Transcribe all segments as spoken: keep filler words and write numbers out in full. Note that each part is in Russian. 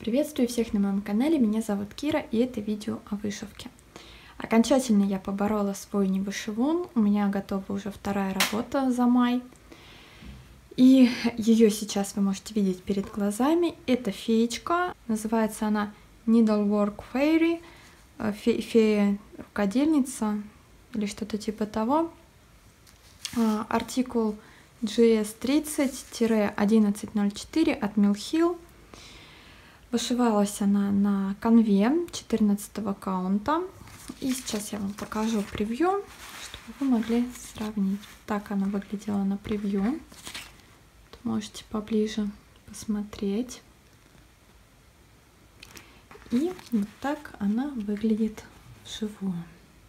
Приветствую всех на моем канале, меня зовут Кира, и это видео о вышивке. Окончательно я поборола свой невышивун, у меня готова уже вторая работа за май. И ее сейчас вы можете видеть перед глазами. Это феечка, называется она Needlework Fairy, фе фея-рукодельница или что-то типа того. Артикул джи эс тридцать одиннадцать ноль четыре от Mill Hill. Вышивалась она на канве четырнадцатого каунта. И сейчас я вам покажу превью, чтобы вы могли сравнить. Так она выглядела на превью. Можете поближе посмотреть. И вот так она выглядит вживую.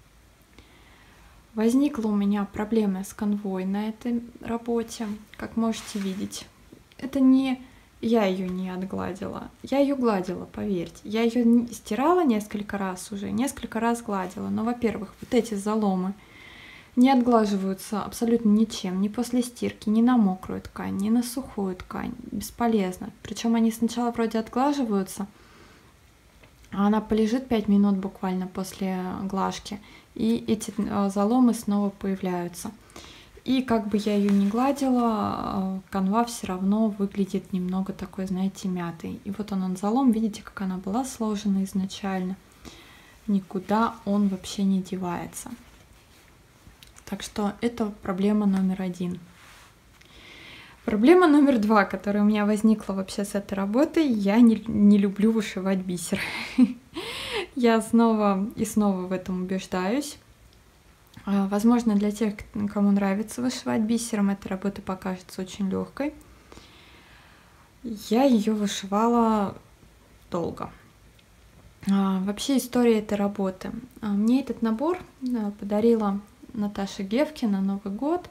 Возникла у меня проблема с канвой на этой работе, как можете видеть. Это не я ее не отгладила, я ее гладила, поверьте. Я ее стирала несколько раз уже, несколько раз гладила. Но, во-первых, вот эти заломы не отглаживаются абсолютно ничем, ни после стирки, ни на мокрую ткань, ни на сухую ткань. Бесполезно. Причем они сначала вроде отглаживаются, а она полежит пять минут буквально после глажки, и эти заломы снова появляются. И как бы я ее не гладила, канва все равно выглядит немного такой, знаете, мятой. И вот он, он залом, видите, как она была сложена изначально. Никуда он вообще не девается. Так что это проблема номер один. Проблема номер два, которая у меня возникла вообще с этой работой, я не, не люблю вышивать бисер. Я снова и снова в этом убеждаюсь. Возможно, для тех, кому нравится вышивать бисером, эта работа покажется очень легкой. Я ее вышивала долго. Вообще история этой работы. Мне этот набор подарила Наташа Гевки на Новый год.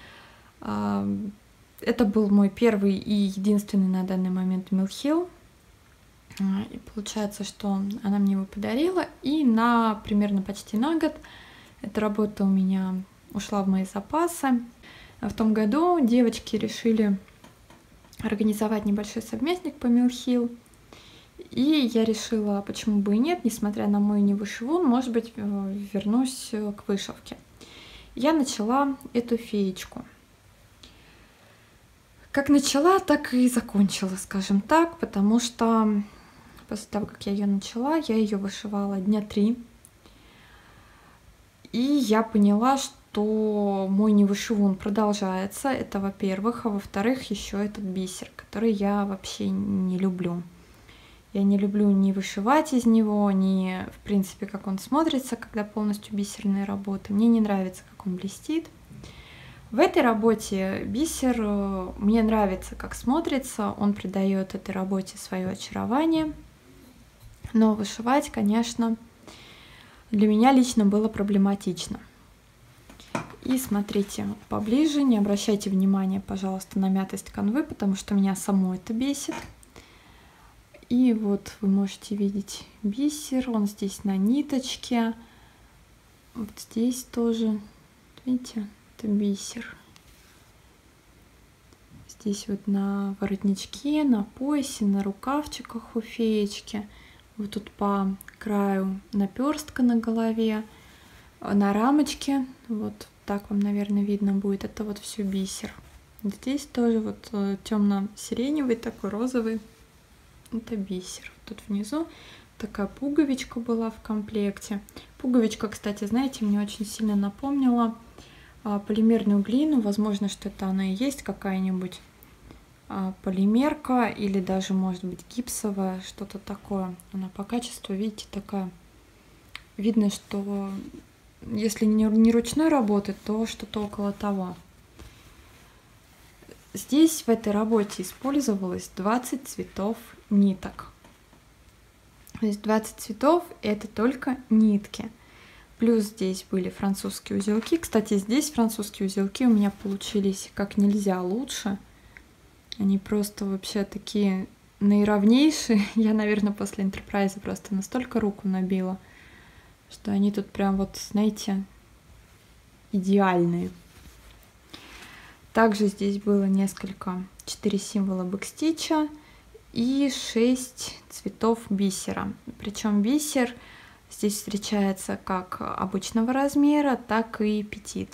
Это был мой первый и единственный на данный момент Mill Hill. И получается, что она мне его подарила, и на примерно почти на год эта работа у меня ушла в мои запасы. В том году девочки решили организовать небольшой совместник по Mill Hill. И я решила, почему бы и нет, несмотря на мой невышивун, может быть, вернусь к вышивке. Я начала эту феечку. Как начала, так и закончила, скажем так, потому что после того, как я ее начала, я ее вышивала дня три. И я поняла, что мой невышивун продолжается, это во-первых, а во-вторых, еще этот бисер, который я вообще не люблю. Я не люблю ни вышивать из него, ни, в принципе, как он смотрится, когда полностью бисерные работы. Мне не нравится, как он блестит. В этой работе бисер мне нравится, как смотрится, он придает этой работе свое очарование. Но вышивать, конечно, для меня лично было проблематично. И смотрите поближе, не обращайте внимания, пожалуйста, на мятость канвы, потому что меня само это бесит. И вот вы можете видеть бисер, он здесь на ниточке, вот здесь тоже, видите, это бисер. Здесь вот на воротничке, на поясе, на рукавчиках у феечки. Вот тут по краю наперстка на голове, на рамочке, вот так вам, наверное, видно будет, это вот все бисер. Здесь тоже вот темно-сиреневый, такой розовый, это бисер. Тут внизу такая пуговичка была в комплекте. Пуговичка, кстати, знаете, мне очень сильно напомнила полимерную глину, возможно, что это она и есть какая-нибудь полимерка или даже, может быть, гипсовая, что-то такое. Она по качеству, видите, такая. Видно, что если не ручной работы, то что-то около того. Здесь в этой работе использовалось двадцать цветов ниток. То есть двадцать цветов — это только нитки. Плюс здесь были французские узелки. Кстати, здесь французские узелки у меня получились как нельзя лучше. Они просто вообще такие наиравнейшие. Я, наверное, после Enterprise просто настолько руку набила, что они тут прям вот, знаете, идеальные. Также здесь было несколько, четыре символа бэкстича и шесть цветов бисера. Причем бисер здесь встречается как обычного размера, так и петит.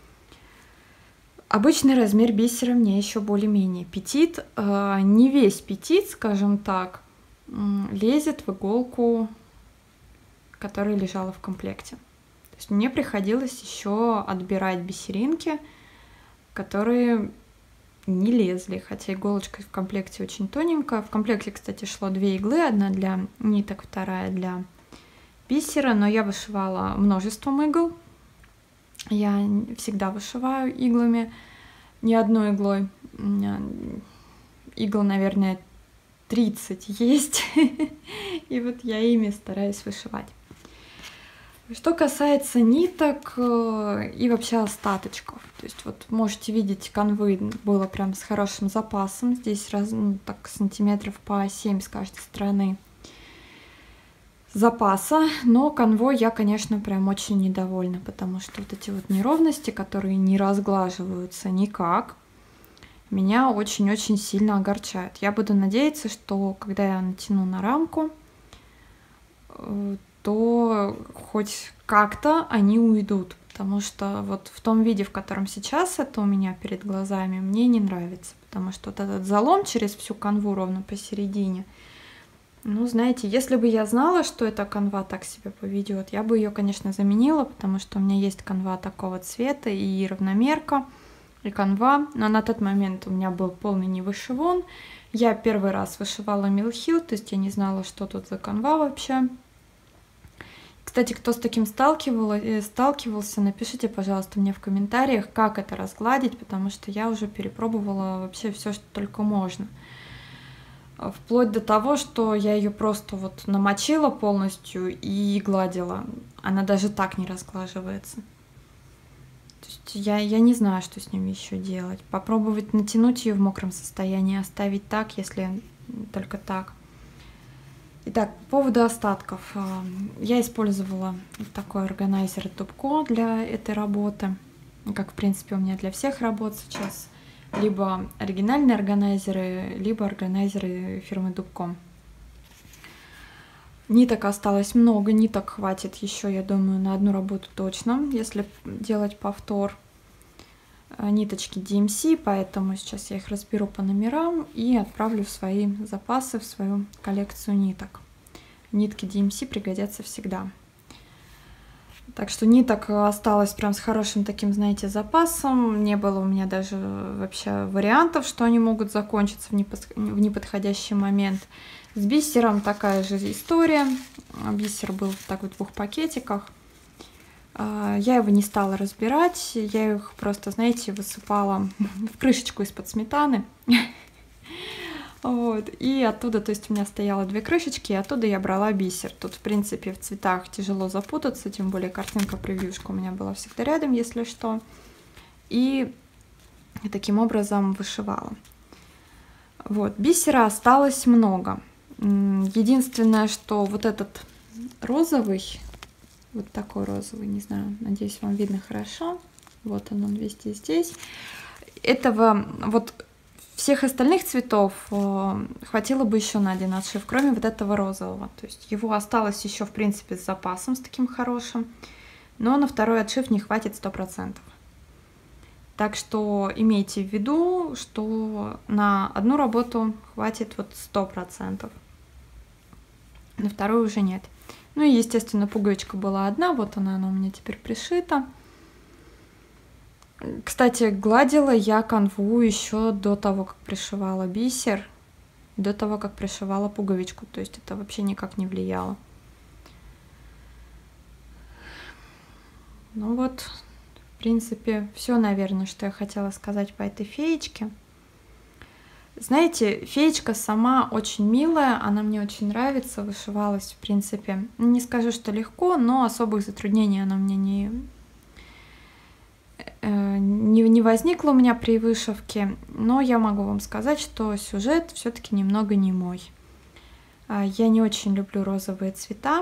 Обычный размер бисера мне еще более-менее. Петит, э, не весь петит, скажем так, лезет в иголку, которая лежала в комплекте. То есть мне приходилось еще отбирать бисеринки, которые не лезли, хотя иголочка в комплекте очень тоненькая. В комплекте, кстати, шло две иглы, одна для ниток, вторая для бисера, но я вышивала множеством игл. Я всегда вышиваю иглами, не одной иглой. У меня игл, наверное, тридцать есть, и вот я ими стараюсь вышивать. Что касается ниток и вообще остаточков, то есть вот можете видеть, канвы было прям с хорошим запасом, здесь раз, ну, так сантиметров по семь с каждой стороны запаса, но канвой я, конечно, прям очень недовольна, потому что вот эти вот неровности, которые не разглаживаются никак, меня очень-очень сильно огорчают. Я буду надеяться, что когда я натяну на рамку, то хоть как-то они уйдут, потому что вот в том виде, в котором сейчас это у меня перед глазами, мне не нравится, потому что вот этот залом через всю канву ровно посередине, ну, знаете, если бы я знала, что эта канва так себя поведет, я бы ее, конечно, заменила, потому что у меня есть канва такого цвета и равномерка, и канва, но на тот момент у меня был полный невышивон. Я первый раз вышивала Милхил, то есть я не знала, что тут за канва вообще. Кстати, кто с таким сталкивался, напишите, пожалуйста, мне в комментариях, как это разгладить, потому что я уже перепробовала вообще все, что только можно. Вплоть до того, что я ее просто вот намочила полностью и гладила. Она даже так не разглаживается. То есть я, я не знаю, что с ним еще делать. Попробовать натянуть ее в мокром состоянии, оставить так, если только так. Итак, по поводу остатков. Я использовала такой органайзер Дубко для этой работы, как в принципе у меня для всех работ сейчас. Либо оригинальные органайзеры, либо органайзеры фирмы Дубко. Ниток осталось много, ниток хватит еще, я думаю, на одну работу точно, если делать повтор. Ниточки ди эм си, поэтому сейчас я их разберу по номерам и отправлю в свои запасы, в свою коллекцию ниток. Нитки ди эм си пригодятся всегда. Так что ниток осталось прям с хорошим таким, знаете, запасом. Не было у меня даже вообще вариантов, что они могут закончиться в неподходящий момент. С бисером такая же история. Бисер был так вот в двух пакетиках. Я его не стала разбирать. Я их просто, знаете, высыпала в крышечку из-под сметаны. Вот. И оттуда, то есть у меня стояло две крышечки, и оттуда я брала бисер. Тут, в принципе, в цветах тяжело запутаться, тем более картинка-превьюшка у меня была всегда рядом, если что. И таким образом вышивала. Вот. Бисера осталось много. Единственное, что вот этот розовый, вот такой розовый, не знаю, надеюсь, вам видно хорошо. Вот он, он везде здесь. Этого вот... Всех остальных цветов э, хватило бы еще на один отшив, кроме вот этого розового. То есть его осталось еще, в принципе, с запасом, с таким хорошим. Но на второй отшив не хватит сто процентов. Так что имейте в виду, что на одну работу хватит вот сто процентов. На вторую уже нет. Ну и, естественно, пуговичка была одна. Вот она, она у меня теперь пришита. Кстати, гладила я канву еще до того, как пришивала бисер, до того, как пришивала пуговичку, то есть это вообще никак не влияло. Ну вот, в принципе, все, наверное, что я хотела сказать по этой феечке. Знаете, феечка сама очень милая, она мне очень нравится, вышивалась, в принципе, не скажу, что легко, но особых затруднений она мне не... Не, не возникло у меня при вышивке, но я могу вам сказать, что сюжет все-таки немного не мой. Я не очень люблю розовые цвета.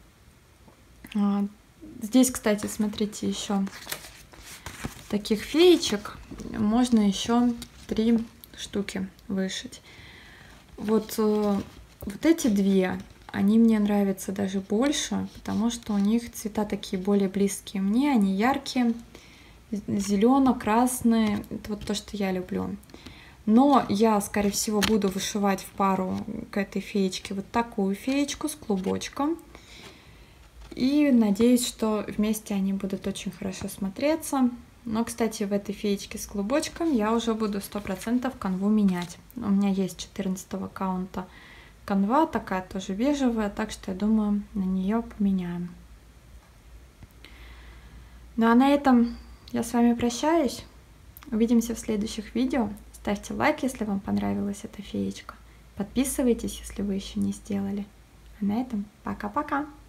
Здесь, кстати, смотрите, еще таких феечек можно еще три штуки вышить. Вот Вот эти две, они мне нравятся даже больше, потому что у них цвета такие более близкие мне, они яркие, зелено-красные, это вот то, что я люблю. Но я, скорее всего, буду вышивать в пару к этой феечке вот такую феечку с клубочком. И надеюсь, что вместе они будут очень хорошо смотреться. Но, кстати, в этой феечке с клубочком я уже буду сто процентов канву менять. У меня есть четырнадцатого каунта канва, такая тоже бежевая, так что я думаю, на нее поменяем. Ну а на этом я с вами прощаюсь. Увидимся в следующих видео. Ставьте лайк, если вам понравилась эта феечка. Подписывайтесь, если вы еще не сделали. А на этом пока-пока!